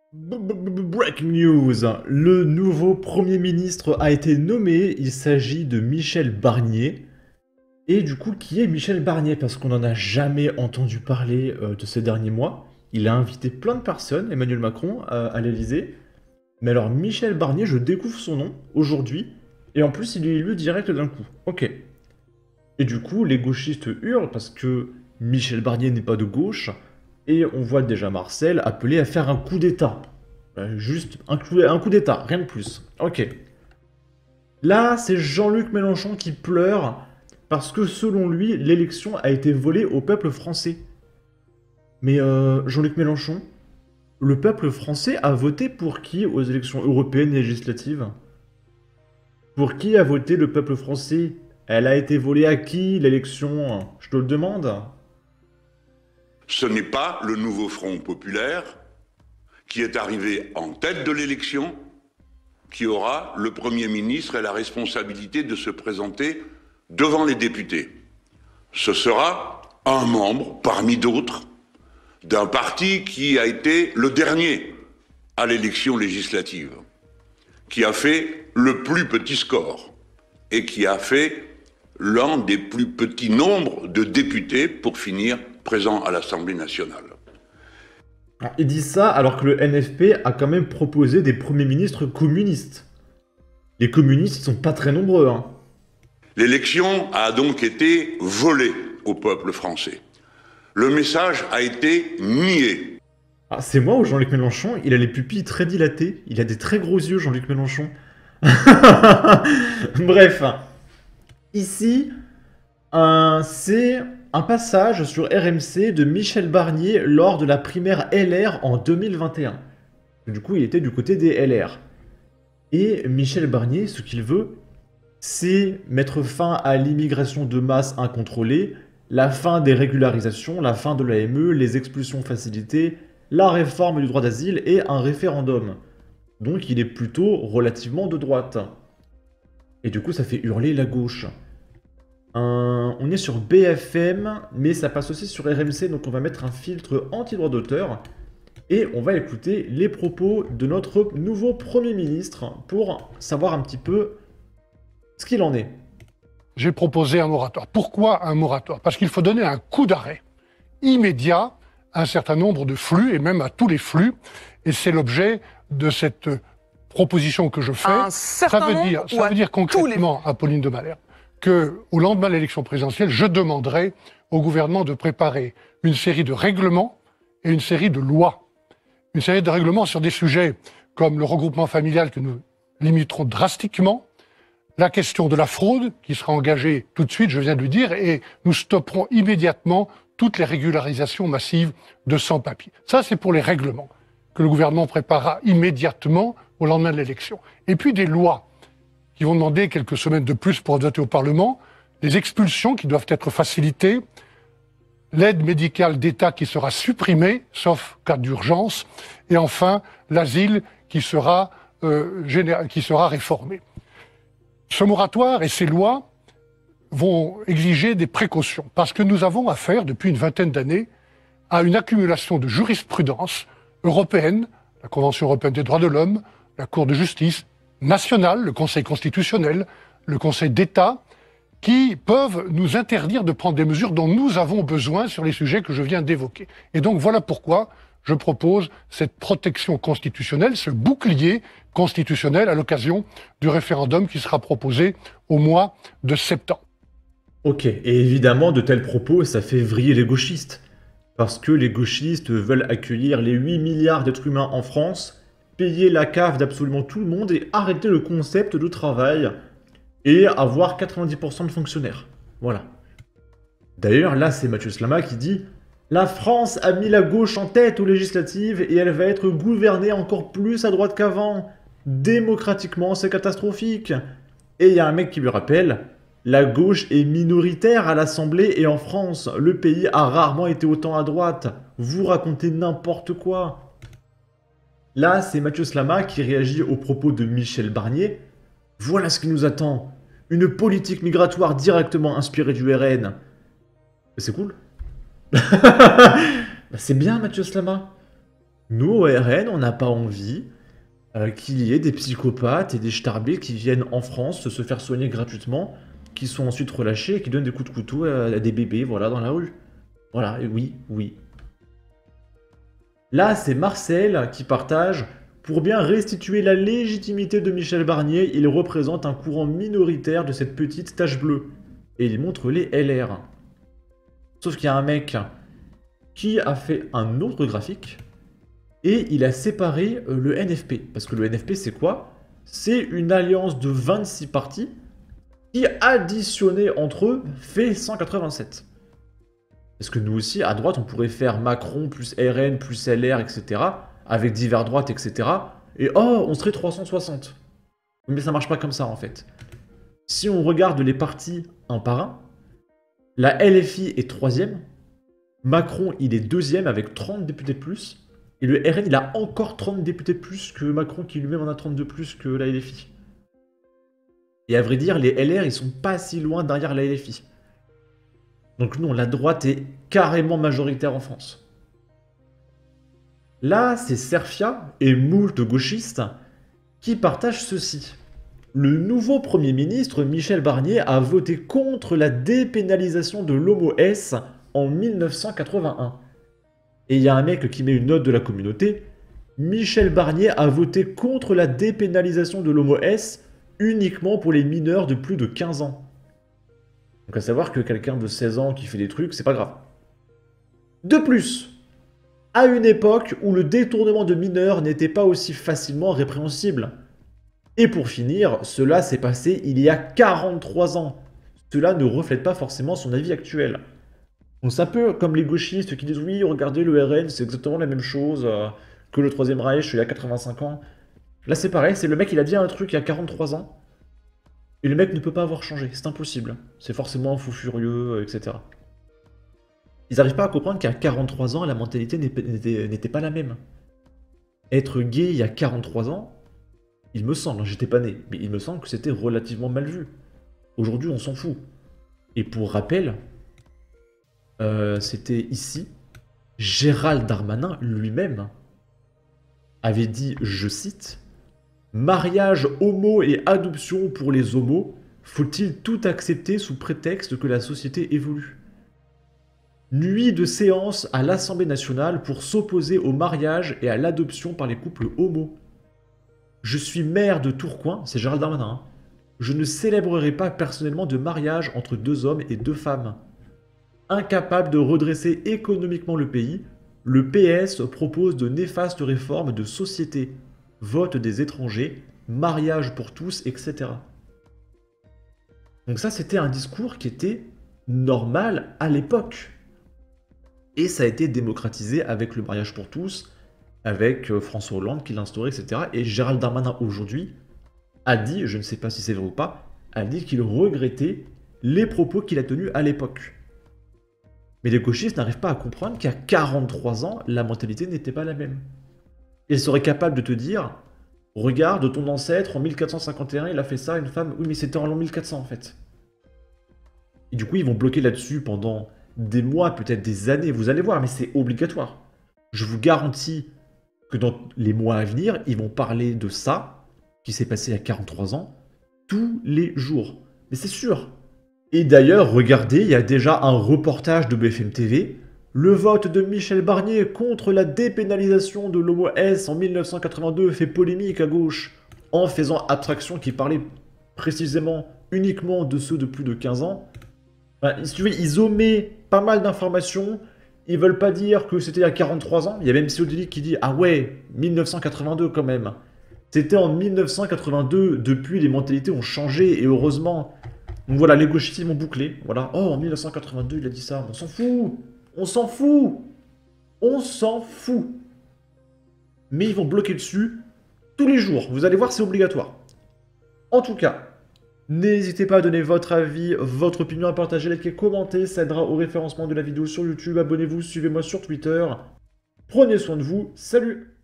Breaking news, le nouveau Premier ministre a été nommé, il s'agit de Michel Barnier. Et du coup, qui est Michel Barnier? Parce qu'on n'en a jamais entendu parler de ces derniers mois. Il a invité plein de personnes, Emmanuel Macron, à l'Elysée. Mais alors, Michel Barnier, je découvre son nom aujourd'hui. Et en plus, il est élu direct d'un coup. Ok. Et du coup, les gauchistes hurlent parce que Michel Barnier n'est pas de gauche. Et on voit déjà Marcel appeler à faire un coup d'État. Juste un coup d'État, rien de plus. Ok. Là, c'est Jean-Luc Mélenchon qui pleure parce que selon lui, l'élection a été volée au peuple français. Mais Jean-Luc Mélenchon, le peuple français a voté pour qui aux élections européennes et législatives? Pour qui a voté le peuple français? Elle a été volée à qui l'élection? Je te le demande. Ce n'est pas le nouveau Front populaire qui est arrivé en tête de l'élection qui aura le Premier ministre et la responsabilité de se présenter devant les députés. Ce sera un membre, parmi d'autres, d'un parti qui a été le dernier à l'élection législative, qui a fait le plus petit score et qui a fait l'un des plus petits nombres de députés pour finir présent à l'Assemblée nationale. Il dit ça alors que le NFP a quand même proposé des premiers ministres communistes. Les communistes, ils sont pas très nombreux, hein. L'élection a donc été volée au peuple français. Le message a été nié. Ah, c'est moi ou Jean-Luc Mélenchon? Il a les pupilles très dilatées. Il a des très gros yeux, Jean-Luc Mélenchon. Bref. Ici, c'est un passage sur RMC de Michel Barnier lors de la primaire LR en 2021. Du coup, il était du côté des LR. Et Michel Barnier, ce qu'il veut, c'est mettre fin à l'immigration de masse incontrôlée, la fin des régularisations, la fin de l'AME, les expulsions facilitées, la réforme du droit d'asile et un référendum. Donc il est plutôt relativement de droite. Et du coup ça fait hurler la gauche. On est sur BFM, mais ça passe aussi sur RMC, donc on va mettre un filtre anti-droit d'auteur. Et on va écouter les propos de notre nouveau Premier ministre pour savoir un petit peu ce qu'il en est. J'ai proposé un moratoire. Pourquoi un moratoire? Parce qu'il faut donner un coup d'arrêt immédiat à un certain nombre de flux, et même à tous les flux. Et c'est l'objet de cette proposition que je fais. Ça veut dire concrètement, Apolline de Malherbe, qu'au lendemain de l'élection présidentielle, je demanderai au gouvernement de préparer une série de règlements et une série de lois. Une série de règlements sur des sujets comme le regroupement familial que nous limiterons drastiquement, la question de la fraude, qui sera engagée tout de suite, je viens de lui dire, et nous stopperons immédiatement toutes les régularisations massives de sans-papiers. Ça, c'est pour les règlements que le gouvernement préparera immédiatement au lendemain de l'élection. Et puis des lois qui vont demander quelques semaines de plus pour voter au Parlement, des expulsions qui doivent être facilitées, l'aide médicale d'État qui sera supprimée, sauf cas d'urgence, et enfin l'asile qui sera réformé. Ce moratoire et ces lois vont exiger des précautions, parce que nous avons affaire, depuis une vingtaine d'années, à une accumulation de jurisprudence européenne, la Convention européenne des droits de l'homme, la Cour de justice nationale, le Conseil constitutionnel, le Conseil d'État, qui peuvent nous interdire de prendre des mesures dont nous avons besoin sur les sujets que je viens d'évoquer. Et donc voilà pourquoi je propose cette protection constitutionnelle, ce bouclier constitutionnel à l'occasion du référendum qui sera proposé au mois de septembre. Ok, et évidemment, de tels propos, ça fait vriller les gauchistes. Parce que les gauchistes veulent accueillir les 8 milliards d'êtres humains en France, payer la cave d'absolument tout le monde et arrêter le concept de travail et avoir 90% de fonctionnaires. Voilà. D'ailleurs, là, c'est Mathieu Slama qui dit « La France a mis la gauche en tête aux législatives et elle va être gouvernée encore plus à droite qu'avant. Démocratiquement, c'est catastrophique. » Et il y a un mec qui lui rappelle « La gauche est minoritaire à l'Assemblée et en France. Le pays a rarement été autant à droite. Vous racontez n'importe quoi. » Là, c'est Mathieu Slama qui réagit aux propos de Michel Barnier. Voilà ce qui nous attend. Une politique migratoire directement inspirée du RN. C'est cool. Bah c'est bien, Mathieu Slama. Nous, au RN, on n'a pas envie qu'il y ait des psychopathes et des starbés qui viennent en France se faire soigner gratuitement, qui sont ensuite relâchés et qui donnent des coups de couteau à des bébés, voilà, dans la rue. Voilà, et oui, oui. Là, c'est Marcel qui partage. Pour bien restituer la légitimité de Michel Barnier, il représente un courant minoritaire de cette petite tache bleue. Et il montre les LR. Sauf qu'il y a un mec qui a fait un autre graphique et il a séparé le NFP. Parce que le NFP, c'est quoi? C'est une alliance de 26 partis qui, additionnés entre eux, fait 187. Parce que nous aussi, à droite, on pourrait faire Macron plus RN plus LR, etc. Avec divers droites, etc. Et oh, on serait 360. Mais ça marche pas comme ça, en fait. Si on regarde les partis un par un, la LFI est 3e, Macron, il est 2e avec 30 députés de plus, et le RN, il a encore 30 députés de plus que Macron, qui lui-même en a 30 de plus que la LFI. Et à vrai dire, les LR, ils sont pas si loin derrière la LFI. Donc non, la droite est carrément majoritaire en France. Là, c'est Serfia et moult gauchistes qui partagent ceci. Le nouveau Premier ministre, Michel Barnier, a voté contre la dépénalisation de l'homo-S en 1981. Et il y a un mec qui met une note de la communauté. Michel Barnier a voté contre la dépénalisation de l'homo-S uniquement pour les mineurs de plus de 15 ans. Donc à savoir que quelqu'un de 16 ans qui fait des trucs, c'est pas grave. De plus, à une époque où le détournement de mineurs n'était pas aussi facilement répréhensible. Et pour finir, cela s'est passé il y a 43 ans. Cela ne reflète pas forcément son avis actuel. Donc c'est un peu comme les gauchistes qui disent « Oui, regardez, le RN, c'est exactement la même chose que le Troisième Reich il y a 85 ans. » Là c'est pareil, c'est le mec, il a dit un truc il y a 43 ans. Et le mec ne peut pas avoir changé, c'est impossible. C'est forcément un fou furieux, etc. Ils n'arrivent pas à comprendre qu'à 43 ans, la mentalité n'était pas la même. Être gay il y a 43 ans, il me semble, j'étais pas né, mais il me semble que c'était relativement mal vu. Aujourd'hui, on s'en fout. Et pour rappel, c'était ici, Gérald Darmanin lui-même avait dit, je cite, « Mariage homo et adoption pour les homos, faut-il tout accepter sous prétexte que la société évolue ?» Nuit de séance à l'Assemblée nationale pour s'opposer au mariage et à l'adoption par les couples homo. Je suis maire de Tourcoing, c'est Gérald Darmanin, hein. Je ne célébrerai pas personnellement de mariage entre 2 hommes et 2 femmes. Incapable de redresser économiquement le pays, le PS propose de néfastes réformes de société, vote des étrangers, mariage pour tous, etc. Donc ça, c'était un discours qui était normal à l'époque. Et ça a été démocratisé avec le mariage pour tous, avec François Hollande qui l'a instauré, etc. Et Gérald Darmanin, aujourd'hui, a dit, je ne sais pas si c'est vrai ou pas, a dit qu'il regrettait les propos qu'il a tenus à l'époque. Mais les gauchistes n'arrivent pas à comprendre qu'à 43 ans, la mentalité n'était pas la même. Ils seraient capables de te dire, regarde, ton ancêtre, en 1451, il a fait ça à une femme. Oui, mais c'était en l'an 1400, en fait. Et du coup, ils vont bloquer là-dessus pendant des mois, peut-être des années. Vous allez voir, mais c'est obligatoire. Je vous garantis que dans les mois à venir, ils vont parler de ça, qui s'est passé il y a 43 ans, tous les jours. Mais c'est sûr. Et d'ailleurs, regardez, il y a déjà un reportage de BFM TV. Le vote de Michel Barnier contre la dépénalisation de l'homo-S en 1982 fait polémique à gauche, en faisant abstraction qui parlait précisément uniquement de ceux de plus de 15 ans. Enfin, si tu veux, ils omettent pas mal d'informations. Ils veulent pas dire que c'était il y a 43 ans. Il y a même Cédric qui dit « Ah ouais, 1982 quand même ». C'était en 1982, depuis les mentalités ont changé et heureusement. Donc voilà, les gauchistes ils vont boucler. Voilà, oh en 1982 il a dit ça, on s'en fout. On s'en fout. On s'en fout. Mais ils vont bloquer dessus tous les jours. Vous allez voir, c'est obligatoire. En tout cas, n'hésitez pas à donner votre avis, votre opinion, à partager, liker, commenter. Ça aidera au référencement de la vidéo sur YouTube. Abonnez-vous, suivez-moi sur Twitter. Prenez soin de vous. Salut!